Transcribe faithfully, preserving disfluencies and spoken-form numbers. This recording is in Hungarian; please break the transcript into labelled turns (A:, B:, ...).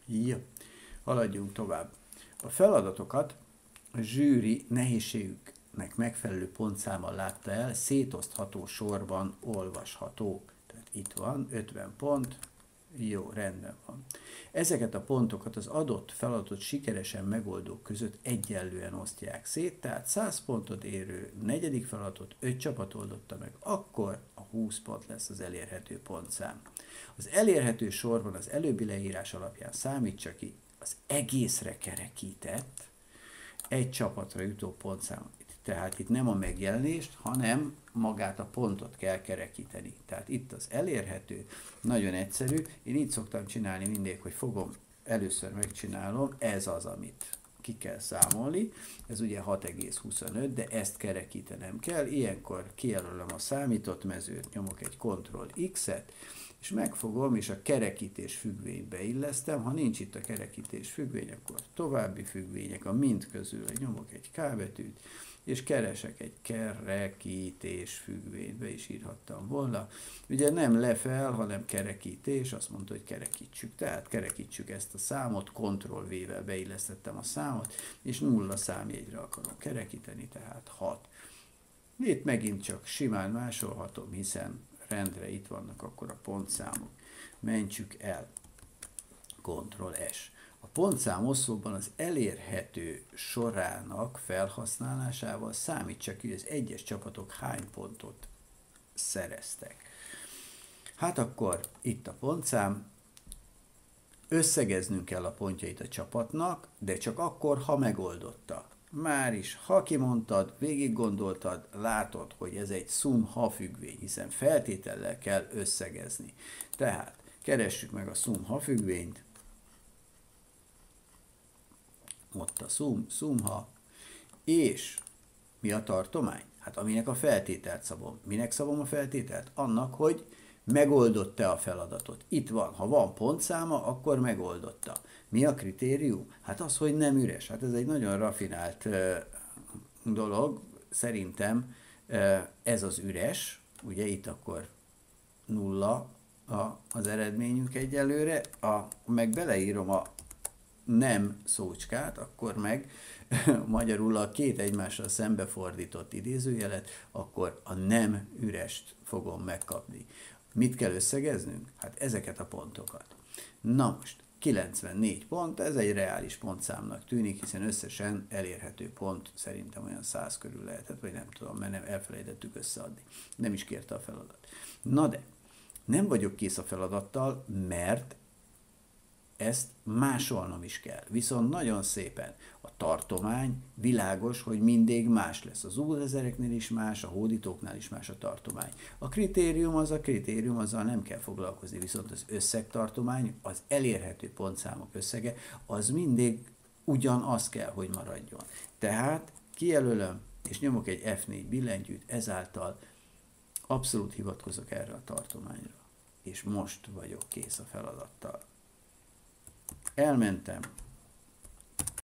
A: Jó, haladjunk tovább. A feladatokat a zsűri nehézségüknek megfelelő pontszámmal látta el, szétosztható sorban olvashatók. Tehát itt van ötven pont, jó, rendben van. Ezeket a pontokat az adott feladatot sikeresen megoldók között egyenlően osztják szét, tehát száz pontot érő negyedik feladatot öt csapat oldotta meg, akkor a húsz pont lesz az elérhető pontszám. Az elérhető sorban az előbbi leírás alapján számítsa ki az egészre kerekített egy csapatra jutó pontszámot. Tehát itt nem a megjelenést, hanem magát a pontot kell kerekíteni. Tehát itt az elérhető, nagyon egyszerű. Én így szoktam csinálni mindig, hogy fogom, először megcsinálom, ez az, amit ki kell számolni. Ez ugye hat egész huszonöt, de ezt kerekítenem kell. Ilyenkor kijelölöm a számított mezőt, nyomok egy kontroll X-et, és megfogom, és a kerekítés függvénybe illesztem. Ha nincs itt a kerekítés függvény, akkor további függvények, a mind közül nyomok egy K betűt, és keresek egy kerekítés függvényt, be is írhattam volna. Ugye nem lefel, hanem kerekítés, azt mondta, hogy kerekítsük. Tehát kerekítsük ezt a számot, kontroll V-vel beillesztettem a számot, és nulla számjegyre akarom kerekíteni, tehát hat. Itt megint csak simán másolhatom, hiszen rendre itt vannak akkor a pontszámok. Mentsük el. kontroll S. A pontszám oszlopban az elérhető sorának felhasználásával számítsa ki, hogy az egyes csapatok hány pontot szereztek. Hát akkor itt a pontszám, összegeznünk kell a pontjait a csapatnak, de csak akkor, ha megoldotta. Már is, ha kimondtad, végig gondoltad, látod, hogy ez egy sum-ha függvény, hiszen feltétellel kell összegezni. Tehát keressük meg a sum-ha függvényt, ott a sum, sum-ha, és mi a tartomány? Hát aminek a feltételt szabom. Minek szabom a feltételt? Annak, hogy megoldotta a feladatot. Itt van, ha van pontszáma, akkor megoldotta. Mi a kritérium? Hát az, hogy nem üres. Hát ez egy nagyon rafinált uh, dolog. Szerintem uh, ez az üres. Ugye itt akkor nulla a, az eredményünk egyelőre. A, meg beleírom a nem szócskát, akkor meg magyarul a két egymással szembefordított idézőjelet, akkor a nem ürest fogom megkapni. Mit kell összegeznünk? Hát ezeket a pontokat. Na most, kilencvennégy pont, ez egy reális pontszámnak tűnik, hiszen összesen elérhető pont szerintem olyan száz körül lehetett, vagy nem tudom, mert nem elfelejtettük összeadni. Nem is kérte a feladat. Na de, nem vagyok kész a feladattal, mert ezt másolnom is kell. Viszont nagyon szépen a tartomány világos, hogy mindig más lesz. Az úzezereknél is más, a hódítóknál is más a tartomány. A kritérium az a kritérium, azzal nem kell foglalkozni, viszont az összegtartomány, az elérhető pontszámok összege, az mindig ugyanaz kell, hogy maradjon. Tehát kijelölöm, és nyomok egy F négy billentyűt, ezáltal abszolút hivatkozok erre a tartományra. És most vagyok kész a feladattal. Elmentem,